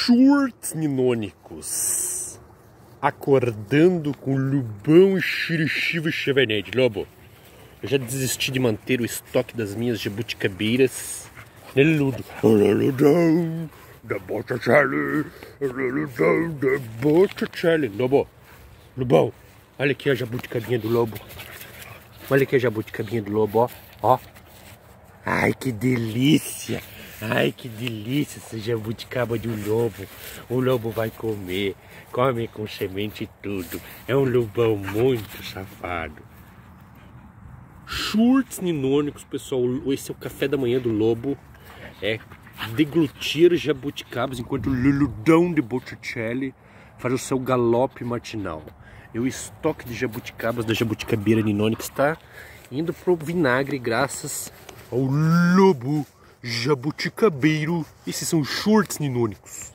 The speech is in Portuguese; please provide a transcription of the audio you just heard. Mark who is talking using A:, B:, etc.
A: Shorts ninônicos, acordando com lubão e xirixiva e chevenete. Lobo, eu já desisti de manter o estoque das minhas jabuticabeiras nele ludo. Luludão da Botticelli, luludão da Botticelli. Lobo, Lobão, olha aqui a jabuticabinha do lobo. Olha aqui a jabuticabinha do lobo, ó. Ó. Ai, que delícia. Ai, que delícia essa jabuticaba do lobo. O lobo vai comer. Come com semente e tudo. É um lobão muito safado. Shorts ninônicos, pessoal. Esse é o café da manhã do lobo. É deglutir jabuticabas enquanto o luludão de Botticelli faz o seu galope matinal. E o estoque de jabuticabas da jabuticabeira ninônica está indo pro vinagre graças ao lobo jabuticabeiro. Esses são shorts ninônicos.